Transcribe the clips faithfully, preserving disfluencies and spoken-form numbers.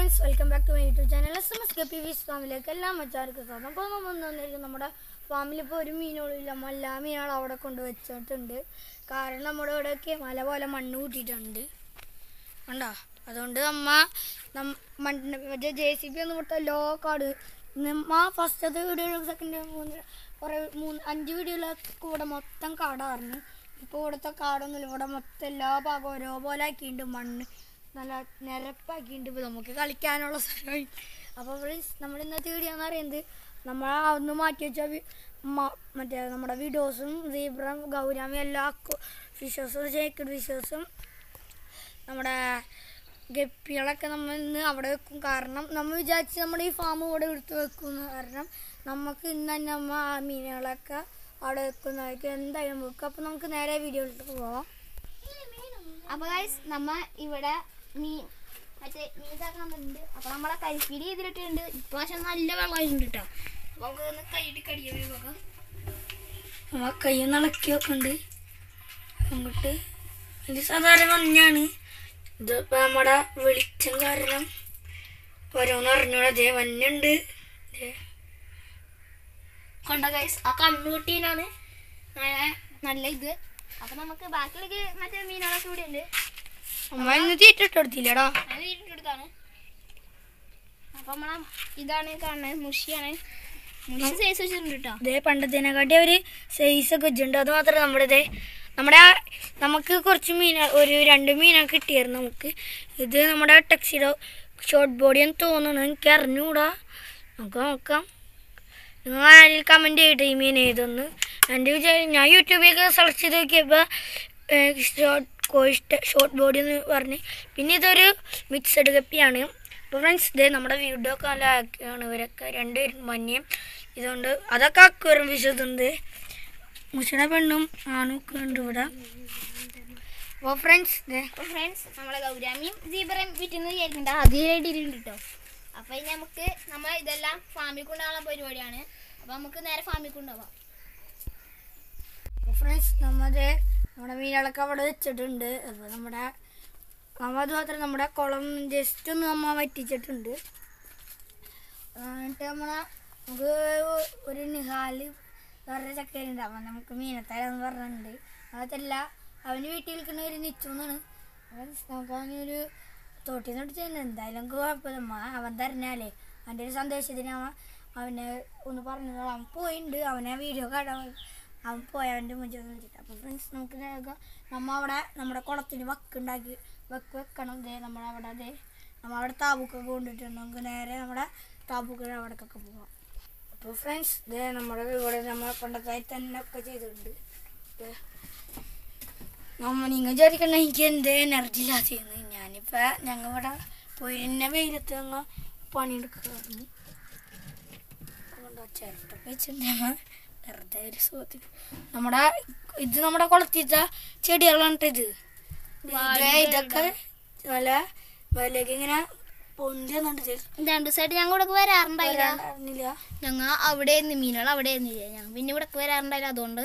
friends, welcome back to my YouTube channel s m s ഫാമിലിയിലേക്ക് എല്ലാ മച്ചാർക്കും സ്വാഗതം. അപ്പോൾ നമ്മൾ വന്നിരിക്കും നമ്മുടെ ഫാമിലി. ഇപ്പോൾ ഒരു മീനുകളില്ല, എല്ലാ മീനുകളും അവിടെ കൊണ്ട് വെച്ചിട്ടുണ്ട്. കാരണം നമ്മുടെ ഇവിടെയൊക്കെ മല പോലെ മണ്ണ് കൂട്ടിയിട്ടുണ്ട് കണ്ടോ. അതുകൊണ്ട് നമ്മ മണ്ണ് മറ്റേ ജെ സി ബി ഒന്നും വിട്ട ലോ കാട് നമ്മ ഫസ്റ്റത്തെ വീഡിയോ സെക്കൻഡ് മൂന്ന് കുറേ മൂന്ന് അഞ്ച് വീഡിയോയിലൊക്കെ ഇവിടെ മൊത്തം കാടായിരുന്നു. ഇപ്പോൾ ഇവിടുത്തെ കാടൊന്നുമില്ല, ഇവിടെ മൊത്തം എല്ലാ ഭാഗവും ഓരോ പോലെ ആക്കിയിട്ടുണ്ട്, മണ്ണ് നല്ല നിരപ്പാക്കിയിട്ടുണ്ട്. ഇപ്പോൾ നമുക്ക് കളിക്കാനുള്ള സ്ഥലമായി. അപ്പോൾ ഫ്രണ്ട്സ്, നമ്മുടെ ഇന്നത്തെ വീഡിയോ എന്ന് പറയുന്നത് നമ്മൾ അന്ന് മാറ്റി വെച്ച മറ്റേ നമ്മുടെ വീഡിയോസും സീബ്രം ഗൗരാമി എല്ലാ ഫിഷേഴ്സും ചേക്കഡ് ഫിഷേഴ്സും നമ്മുടെ ഗപ്പികളൊക്കെ നമ്മൾ ഇന്ന് അവിടെ വെക്കും. കാരണം നമ്മൾ വിചാരിച്ച് നമ്മുടെ ഈ ഫാം ഇവിടെ എടുത്ത് വെക്കും. കാരണം നമുക്ക് ഇന്ന് തന്നെ നമ്മൾ ആ മീനുകളൊക്കെ അവിടെ വെക്കുന്നതായിരിക്കും എന്തായാലും വെക്കും. അപ്പോൾ നമുക്ക് നേരെ വീഡിയോയിലോട്ട് പോവാം. അപ്പോൾ ഗൈസ്, നമ്മ ഇവിടെ മീൻ മറ്റേ മീൻ ഇതാക്കുന്നുണ്ട്. അപ്പോൾ നമ്മളെ കരിപ്പീടി ചെയ്തിട്ടുണ്ട്. ഇപ്പോൾ പക്ഷെ നല്ല വെള്ളമായിട്ടുണ്ട് കേട്ടോ. അപ്പോൾ നമുക്ക് ഒന്ന് കൈയിട്ട് കടിക്കാൻ നോക്കാം. നമ്മൾ കൈ ഇളക്കി വെക്കുന്നുണ്ട് അങ്ങോട്ട്. ഇത് സാധാരണ മഞ്ഞാണ്. ഇതിപ്പോൾ നമ്മുടെ വെളിച്ചം കാരണം ഓരോന്ന് അറിഞ്ഞൂടെ. അതേ മഞ്ഞുണ്ട് കൊണ്ട ഗൈസ്. ആ കണ്ണൂട്ടീനാണ് നല്ല ഇത്. അപ്പൊ നമുക്ക് ബാക്കിയുള്ള മറ്റേ മീനുകളൊക്കെ ഇവിടെ ഉണ്ട്. അമ്മ ഇന്ന് തീറ്റിട്ടെടുത്തില്ലടാ, തീറ്റിട്ടെടുത്താണ്. അപ്പൊ നമ്മളെ ഇതാണ് കാണുന്നത്, മുഷിയാണ്. മുഷി സൈസ് വെച്ചിട്ടുണ്ട് കേട്ടോ. ഇതേ പണ്ടത്തേനെക്കാട്ടി ഒരു സൈസ് ഒക്കെ വെച്ചിട്ടുണ്ട്. അത് മാത്രമേ നമ്മുടെ ഇതേ നമ്മുടെ നമുക്ക് കുറച്ച് മീന ഒരു രണ്ട് മീനൊക്കെ കിട്ടിയായിരുന്നു നമുക്ക്. ഇത് നമ്മുടെ ടെക്സിഡോ ഷോർട്ട് ബോഡി എന്ന് തോന്നുന്നു, എനിക്ക് അറിഞ്ഞുകൂടാ. നമുക്ക് നോക്കാം. നിങ്ങൾ ആരെങ്കിലും കമൻറ്റ് ചെയ്തിട്ട് ഈ മീൻ ഏതൊന്ന്. എൻ്റെ ഞാൻ യൂട്യൂബിലൊക്കെ സെർച്ച് ചെയ്ത് നോക്കിയപ്പോൾ ഷോർട്ട് കോസ്റ്റ് ഷോർട്ട് ബോഡി എന്ന് പറഞ്ഞ്. പിന്നെ ഇതൊരു മിക്സഡ് കപ്പിയാണ്. അപ്പോൾ ഫ്രണ്ട്സ്, ഇതേ നമ്മുടെ വീഡിയോ ഒക്കെ നല്ല ആക്കിയാണ് ഇവരൊക്കെ രണ്ടുപേരും മഞ്ഞയും. ഇതുകൊണ്ട് അതൊക്കെ അക്വറും വിശ്വസുണ്ട്. മുഷിയുടെ പെണ്ണും ആണും ഒക്കെ ഉണ്ട് ഇവിടെ. അപ്പോൾ ഫ്രണ്ട്സ് ഫ്രണ്ട്സ് നമ്മളെ ഗൗരാമിയും സീബ്രയും വിറ്റുന്നത് വിചാരിക്കുന്നുണ്ട്. അതിലായിട്ടിട്ടുണ്ട് കേട്ടോ. അപ്പോൾ ഇനി നമുക്ക് നമ്മൾ ഇതെല്ലാം ഫാമിൽ കൊണ്ടുപോകാനുള്ള പരിപാടിയാണ്. അപ്പോൾ നമുക്ക് നേരെ ഫാമിൽ കൊണ്ടുപോകാം. ഫ്രണ്ട്സ്, നമ്മുടെ നമ്മുടെ മീനുകളൊക്കെ അവിടെ വെച്ചിട്ടുണ്ട്. അപ്പോൾ നമ്മുടെ നമ്മൾ അതുമാത്രം നമ്മുടെ കുളം ജസ്റ്റ് ഒന്ന് നമ്മൾ വറ്റിച്ചിട്ടുണ്ട്. എന്നിട്ട് നമ്മളെ നമുക്ക് ഒരു നിഹാല് വേറെ ചക്കരുണ്ട്. അപ്പം നമുക്ക് മീനത്തരാന്ന് പറഞ്ഞിട്ടുണ്ട്. അതല്ല, അവന് വീട്ടിൽ നിൽക്കുന്ന ഒരു നിച്ചൂന്നാണ്. നമുക്ക് അവനൊരു തോട്ടിൽ നിന്ന് അടിച്ചു എന്തായാലും കുഴപ്പമില്ല. അവൻ തരണാലേ അവൻ്റെ ഒരു സന്ദേശത്തിന് അവൻ അവനെ ഒന്ന് പറഞ്ഞു. അവൻ പോയിട്ടുണ്ട്, അവനെ വീഡിയോ കാണാൻ അവൻ പോയി അവൻ്റെ മുന്നിൽ വെച്ചിട്ട്. അപ്പോൾ ഫ്രണ്ട്സ്, നമുക്ക് നമ്മൾ അവിടെ നമ്മുടെ കുളത്തിന് വക്കുണ്ടാക്കി വെക്ക് വെക്കണം. ഇതേ നമ്മളവിടെ അതേ നമ്മളവിടെ താബൂക്കൊക്കെ കൊണ്ടിട്ടുണ്ട്. നമുക്ക് നേരെ നമ്മുടെ താബൂക്കിന് അവിടേക്കൊക്കെ പോകാം. അപ്പോൾ ഫ്രണ്ട്സ്, ഇതേ നമ്മുടെ ഇവിടെ നമ്മൾ പണ്ടത്തായി തന്നെ ഒക്കെ ചെയ്തിട്ടുണ്ട്. നമ്മൾ നിങ്ങൾ വിചാരിക്കണ്ട എനിക്ക് എന്ത് എനർജി ഇല്ലാതിരുന്നു. ഞാനിപ്പോൾ ഞങ്ങൾ ഇവിടെ പോയി എന്നെ വെയിലത്ത് ഞങ്ങൾ പണിയെടുക്കുകയായിരുന്നു. അതുകൊണ്ട് ചിരട്ടൊക്കെ വെച്ചിട്ടുണ്ടെങ്കിൽ വെറുതെ ഒരു സുഖത്തിൽ നമ്മുടെ ഇത് നമ്മുടെ കുളത്തിത്ത ചെടികളാണ്. ഇത് ഇതൊക്കെ നല്ല വിലക്ക് ഇങ്ങനെ പൊന്തി വന്നിട്ട് രണ്ടു ദിവസമായിട്ട് ഞങ്ങൾ ഇവിടെ വരാറുണ്ടായില്ല. ഞങ്ങൾ അവിടെ മീനുകൾ അവിടെ ആയിരുന്നില്ല. ഞങ്ങൾ പിന്നെ ഇവിടെ വരാറുണ്ടായില്ല. അതുകൊണ്ട്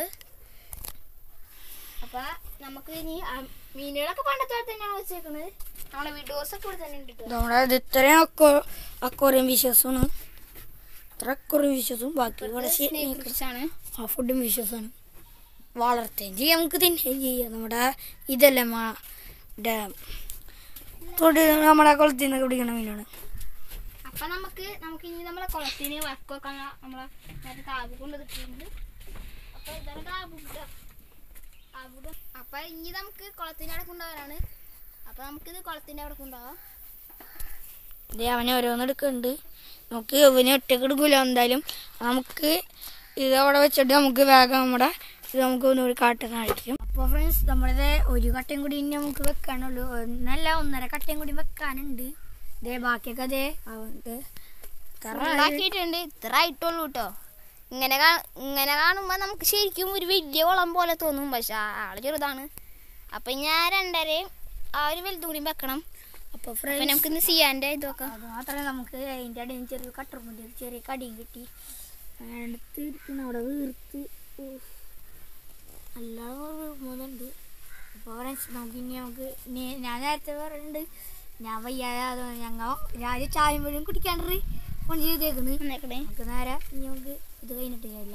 അപ്പൊ നമുക്ക് ഇനി മീനുകളൊക്കെ പണ്ടത്തെ തന്നെയാണ് വെച്ചേക്കുന്നത്. നമ്മളെ വീഡിയോസ് ഒക്കെ ഇവിടെ തന്നെ ഉണ്ട്. നമ്മുടെ ഇത് ഇത്രയും അക്കോ അക്കോറിയം വിശ്വാസമാണ്. ഇത്ര അക്കോറിയം വിശ്വാസവും ബാക്കി കുറിച്ചാണ് ആ ഫുഡും വിശ്വാസമാണ്. വളർത്തുകയും ചെയ്യാം, നമുക്ക് തിന്നുകയും ചെയ്യാം. നമ്മുടെ ഇതല്ലേ ഡാം തൊട്ട് നമ്മളെ കുളത്തിൽ നിന്നൊക്കെ പിടിക്കണ മീനാണ്. അപ്പൊ നമുക്ക് നമുക്ക് ഇനി നമ്മളെ കുളത്തിന് വക്കൊക്കെ നമ്മളെ മറ്റേ താബ് കൊണ്ടുവന്നിട്ടുണ്ട്. അപ്പൊ ഇതാണ് താബ്. അപ്പൊ ഇനി നമുക്ക് കുളത്തിന്റെ അവിടെ കൊണ്ടുപോകാനാണ്. അപ്പൊ നമുക്കിത് കുളത്തിന്റെ അവിടെ കൊണ്ടുപോകാം. ഇതേ അവനെ ഓരോന്ന് എടുക്കുന്നുണ്ട്. നമുക്ക് ഇവന് ഒറ്റക്ക് എടുക്കൂല എന്തായാലും. നമുക്ക് ഇത് അവിടെ വെച്ചിട്ട് നമുക്ക് വേഗം നമ്മുടെ ഇത് നമുക്ക് ഒന്നുകൂടി കാട്ടുന്നതായിരിക്കും. അപ്പോൾ ഫ്രണ്ട്സ്, നമ്മളിത് ഒരു കട്ടയും കൂടി ഇനി നമുക്ക് വെക്കാനുള്ളൂ. ഒന്നല്ല ഒന്നര കട്ടയും കൂടി വെക്കാനുണ്ട്. ഇതേ ബാക്കിയൊക്കെ അതേ ഉണ്ടാക്കിയിട്ടുണ്ട്. ഇത്ര ആയിട്ടുള്ളൂ കേട്ടോ. ഇങ്ങനെ ഇങ്ങനെ കാണുമ്പോൾ നമുക്ക് ശരിക്കും ഒരു വലിയ കുളം പോലെ തോന്നും, പക്ഷെ ആള് ചെറുതാണ്. അപ്പം ഞാൻ രണ്ടരയും ആ ഒരു വലുതും കൂടി വെക്കണം. അപ്പോൾ ഫ്രണ്ട്സ്, നമുക്ക് ഇന്ന് ചെയ്യാൻ്റെ ഇത് വെക്കാം. അത് മാത്രമേ നമുക്ക് അതിൻ്റെ അടിയിൽ ചെറിയ കട്ടറുമുണ്ട്, ചെറിയ കടിയും കിട്ടി എടുത്ത് ഇരിക്കണം അവിടെ വീർത്ത് അല്ലാതെ വീർമുന്നുണ്ട്. അപ്പോൾ ഫ്രണ്ട്സ്, നമുക്ക് ഇനി നമുക്ക് ഞാൻ നേരത്തെ പറയുന്നുണ്ട് ഞാൻ വയ്യാതെ ഞങ്ങൾ രാവിലെ ചായ മുഴുവൻ കുടിക്കാണ്ട് ഫോൺ ചെയ്തേക്കുന്നു. നമുക്ക് നേരെ ഇനി നമുക്ക് ഇത് കഴിഞ്ഞിട്ട് ചെയ്യില്ല.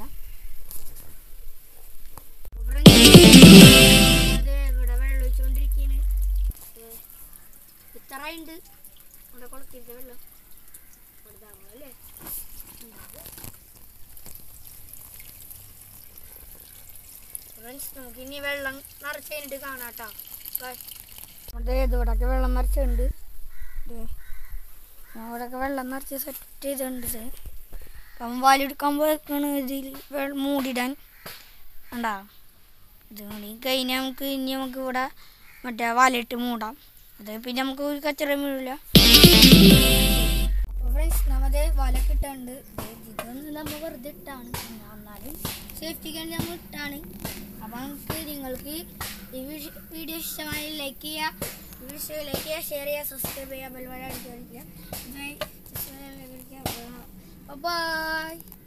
ഇവിടെ വെള്ളം ഒഴിച്ചുകൊണ്ടിരിക്കുകയാണ്. ഇത്രയുണ്ട് ഇവിടെ കുളത്തിൻ്റെ വെള്ളം അല്ലേ. നമുക്ക് ഇനി വെള്ളം നിറച്ച് കഴിഞ്ഞിട്ട് കാണാട്ടോ. അതെ ഇവിടെയൊക്കെ വെള്ളം നിറച്ചുണ്ട്. ഇവിടെയൊക്കെ വെള്ളം നിറച്ച് സെറ്റ് ചെയ്തിട്ടുണ്ട്. അപ്പം വാലെടുക്കാൻ പോയിക്കാണ് ഇതിൽ മൂടിയിടാൻ ഉണ്ടാ. ഇത് കൂടി കഴിഞ്ഞാൽ നമുക്ക് ഇനി നമുക്ക് ഇവിടെ മറ്റേ വാലിട്ട് മൂടാം. അത് പിന്നെ നമുക്ക് ഒരു കച്ചറ വീഴില്ല. അപ്പോൾ ഫ്രണ്ട്സ് നമ്മത് വലൊക്കെ ഇട്ടുണ്ട്. ഇതൊന്നും നമ്മൾ വെറുതെ ഇട്ടാണ്, എന്നാലും സേഫ്റ്റിക്ക് വേണ്ടി നമ്മൾ ഇട്ടാണ്. അപ്പോൾ നമുക്ക് നിങ്ങൾക്ക് ഈ വീഡിയോ ഇഷ്ടമായി ലൈക്ക് ചെയ്യുക, വീഡിയോ ലൈക്ക് ചെയ്യുക, ഷെയർ ചെയ്യുക, സബ്സ്ക്രൈബ് ചെയ്യുക, ബെൽ ബട്ടൺ അടിക്കുക. ബൈ.